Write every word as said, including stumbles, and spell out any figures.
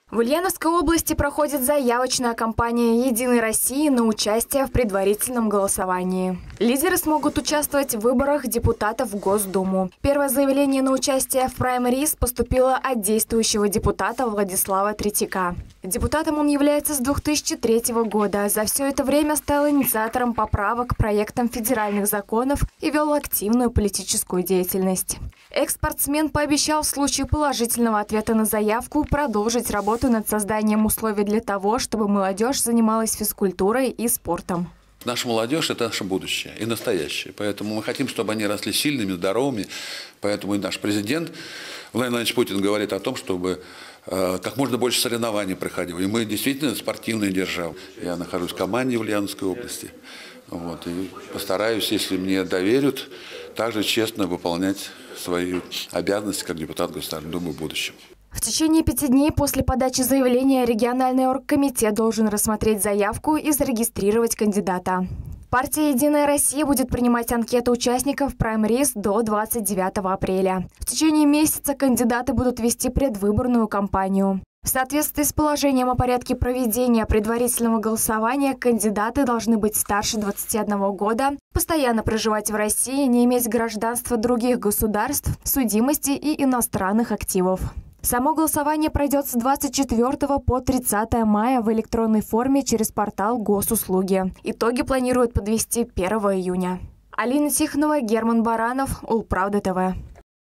В Ульяновской области проходит заявочная кампания «Единой России» на участие в предварительном голосовании. Лидеры смогут участвовать в выборах депутатов в Госдуму. Первое заявление на участие в праймериз поступило от действующего депутата Владислава Третьяка. Депутатом он является с две тысячи третьего года. За все это время стал инициатором поправок к проектам федеральных законов и вел активную политическую деятельность. Экс-спортсмен пообещал в случае положительного ответа на заявку продолжить работу над созданием условий для того, чтобы молодежь занималась физкультурой и спортом. Наша молодежь – это наше будущее и настоящее. Поэтому мы хотим, чтобы они росли сильными, здоровыми. Поэтому и наш президент Владимир Владимирович Путин говорит о том, чтобы э, как можно больше соревнований проходило. И мы действительно спортивная держава. Я нахожусь в команде в Ульяновской области. Вот, и постараюсь, если мне доверят, также честно выполнять свои обязанности как депутат Государственной Думы в будущем. В течение пяти дней после подачи заявления региональный оргкомитет должен рассмотреть заявку и зарегистрировать кандидата. Партия «Единая Россия» будет принимать анкеты участников праймериз до двадцать девятого апреля. В течение месяца кандидаты будут вести предвыборную кампанию. В соответствии с положением о порядке проведения предварительного голосования, кандидаты должны быть старше двадцати одного года, постоянно проживать в России, не иметь гражданства других государств, судимости и иностранных активов. Само голосование пройдет с двадцать четвёртого по тридцатое мая в электронной форме через портал Госуслуги. Итоги планируют подвести первого июня. Алина Тихонова, Герман Баранов, Улправда ТВ.